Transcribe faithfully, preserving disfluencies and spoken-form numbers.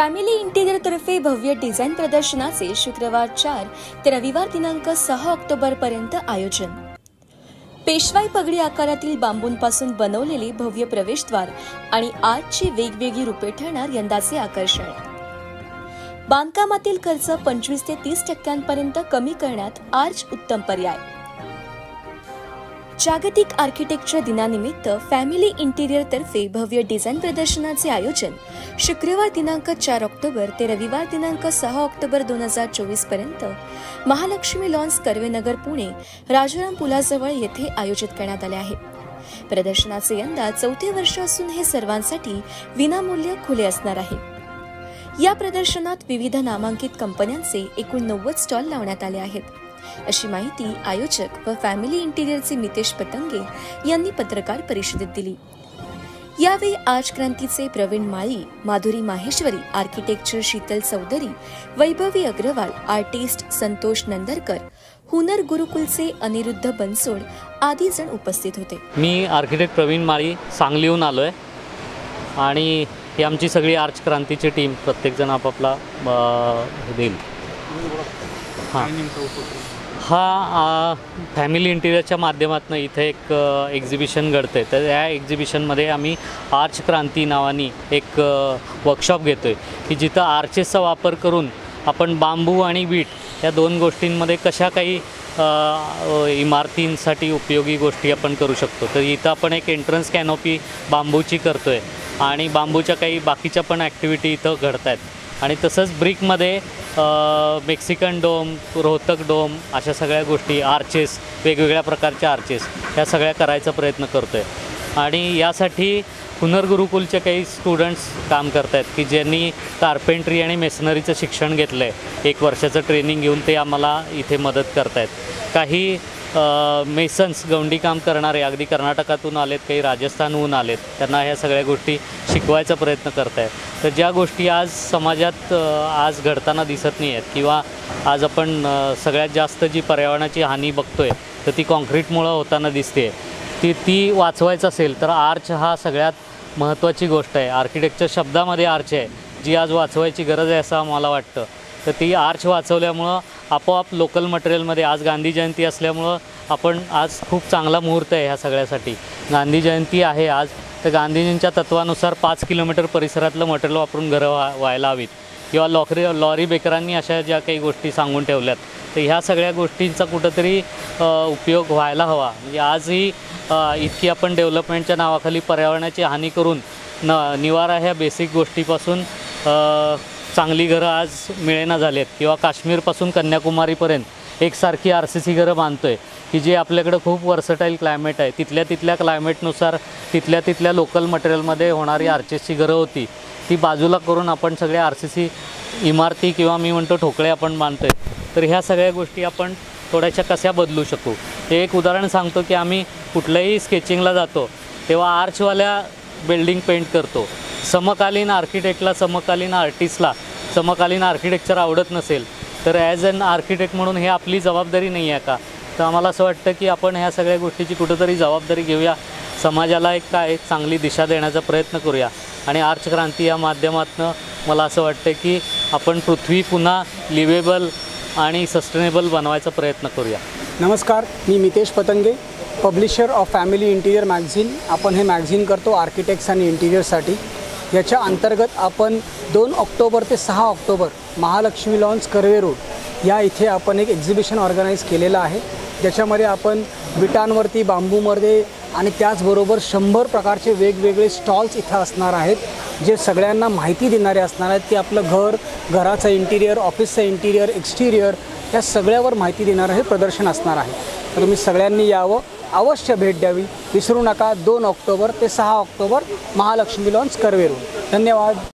Family interior तर्फे भव्य design प्रदर्शनाचे शुक्रवार चार ते रविवार दिनांक सहा ऑक्टोबर पर्यंत आयोजन। पेशवाई पगडी आकारातील बांबूंपासून बनवलेले भव्य प्रवेशद्वार आणि आर्चची वेगवेगळी रूपे ठरणार यंदाचे आकर्षण। बांधकामातील खर्च पंचवीस ते तीस टक्क्यांपर्यंत कमी करण्यात आर्च उत्तम पर्याय। जागतिक आर्किटेक्चर दिनानिमित्त फॅमिली इंटिरियर तर्फे भव्य डिझाईन प्रदर्शनाचे आयोजन शुक्रवार दिनांक चार ऑक्टोबर ते रविवार दिनांक सहा ऑक्टोबर दोन हजार चोवीस पर्यंत महालक्ष्मी लॉन्स कर्वेनगर पुणे राजाराम पुलाजवळ येथे आयोजित करण्यात आले आहे। प्रदर्शनाचे यंदा चौथे वर्ष असून हे सर्वांसाठी विनामूल्य खुले असणार आहे। या प्रदर्शनात विविध नामांकित कंपन्यांचे एकूण नव्वद स्टॉल लावण्यात आले आहेत, अशी माहिती आयोजक व फॅमिली इंटिरियरचे मितेश पतंगे यांनी पत्रकार परिषदेत दिली। यावेळी आर्च क्रांतीचे प्रवीण माळी, माधुरी माहेश्वरी, आर्किटेक्चर शीतल चौधरी, वैभवी अग्रवाल, आर्टिस्ट संतोष नंदरकर, हुनर गुरुकुलचे अनिरुद्ध बनसोड आदी जण उपस्थित होते। मी आर्किटेक्ट प्रवीण माळी सांगलीहून आलोय आणि ही आमची सगळी आर्च क्रांतीची टीम प्रत्येक जण आपापला देईल। हां हा फॅमिली इंटिरियरच्या माध्यमातून इथे एक एक्झिबिशन घडते। तर या एक्झिबिशनमध्ये आम्ही आर्च क्रांती नावानी एक वर्कशॉप घेतो आहे की जिथं आर्चेसचा वापर करून आपण बांबू आणि वीट या दोन गोष्टींमध्ये कशा काही इमारतींसाठी उपयोगी गोष्टी आपण करू शकतो। तर इथं आपण एक एंट्रन्स कॅनोपी बांबूची करतो आहे आणि बांबूच्या काही बाकीच्या पण ॲक्टिव्हिटी इथं घडत आहेत आणि तसंच ब्रिकमध्ये मेक्सिकन डोम, रोहतक डोम अशा सगळ्या गोष्टी, आर्चेस, वेगवेगळ्या प्रकारच्या आर्चेस ह्या सगळ्या करायचा प्रयत्न करतो आहे। आणि यासाठी हुनर गुरुकुलचे काही स्टुडंट्स काम करत आहेत की ज्यांनी कार्पेंट्री आणि मेसनरीचं शिक्षण घेतलं आहे। एक वर्षाचं ट्रेनिंग घेऊन ते आम्हाला इथे मदत करत आहेत। काही मेसन्स गवंडी काम करणारे अगदी कर्नाटकातून आलेत, काही राजस्थानहून आलेत, त्यांना ह्या सगळ्या गोष्टी शिकवायचा प्रयत्न करत आहेत। तर ज्या गोष्टी आज समाजात आज घडताना दिसत नाही आहेत किंवा आज आपण सगळ्यात जास्त जी पर्यावरणाची हानी बघतोय तर ती कॉन्क्रीटमुळं होताना दिसते, ती ती वाचवायचं असेल तर आर्च हा सगळ्यात महत्त्वाची गोष्ट आहे। आर्किटेक्चर शब्दामध्ये आर्च आहे जी आज वाचवायची गरज आहे असं मला वाटतं। तर ती आर्च वाचवल्यामुळं आपोआप लोकल मटेरियलमध्ये आज गांधी जयंती असल्यामुळं आपण आज खूप चांगला मुहूर्त आहे ह्या सगळ्यासाठी। गांधी जयंती आहे आज, तर गांधीजींच्या तत्वानुसार पाच किलोमीटर परिसरातलं मटेरियल वापरून घरं व्हा व्हायला हवीत किंवा लॉकरी लॉरी बेकरांनी अशा ज्या काही गोष्टी सांगून ठेवल्यात तर ह्या सगळ्या गोष्टींचा कुठंतरी उपयोग व्हायला हवा। म्हणजे आजही इतकी आपण डेव्हलपमेंटच्या नावाखाली पर्यावरणाची हानी करून न निवारा ह्या बेसिक गोष्टीपासून चांगली घरं आज मिळेना झालेत किंवा काश्मीरपासून कन्याकुमारीपर्यंत एकसारखी आर सी सी घरं बांधतो आहे की जे आपल्याकडं खूप वर्सटाईल क्लायमेट आहे, तिथल्या तिथल्या क्लायमेटनुसार तिथल्या तिथल्या लोकल मटेरियलमध्ये होणारी आर्चेसची घरं होती ती बाजूला करून आपण सगळ्या आर सी सी इमारती किंवा मी म्हणतो ठोकळे आपण बांधतो आहे। तर ह्या सगळ्या गोष्टी आपण थोड्याशा कशा बदलू शकू ते एक उदाहरण सांगतो की आम्ही कुठल्याही स्केचिंगला जातो तेव्हा आर्चवाल्या बिल्डिंग पेंट करतो। समकालीन आर्किटेक्टला, समकालीन आर्टिस्टला समकालीन आर्किटेक्चर आवडत नसेल तर ॲज अन आर्किटेक्ट म्हणून हे आपली जबाबदारी नाही आहे का? तर आम्हाला असं वाटतं की आपण ह्या सगळ्या गोष्टीची कुठंतरी जबाबदारी घेऊया, समाजाला एक काय चांगली दिशा देण्याचा प्रयत्न करूया आणि आर्च क्रांती या माध्यमातून मला असं वाटतं की आपण पृथ्वी पुन्हा लिवेबल आणि सस्टेनेबल बनवायचा प्रयत्न करूया। नमस्कार, मी Mitesh Patange, publisher of family interior magazine. आपण हे मॅगझिन करतो आर्किटेक्ट्स आणि इंटिरियरसाठी। याच्या अंतर्गत आपण दोन ऑक्टोबर ते सहा October Mahalakshmi lawns Karve road या इथे आपण एक एक्झिबिशन ऑर्गनाईज केलेलं आहे, ज्याच्यामध्ये आपण विटांवरती, बांबूमध्ये आणि त्याचबरोबर शंभर प्रकारचे वेगवेगळे स्टॉल्स इथं असणार आहेत, जे सगळ्यांना माहिती देणारे असणार आहेत की आपलं घर, घराचं इंटिरियर, ऑफिसचं इंटिरियर, एक्सटिरियर या सगळ्यावर माहिती देणारं हे प्रदर्शन असणार आहे। तर तुम्ही सगळ्यांनी यावं, अवश्य भेट द्यावी, विसरू नका। दोन ऑक्टोबर ते सहा October Mahalakshmi lawns Karve road. धन्यवाद।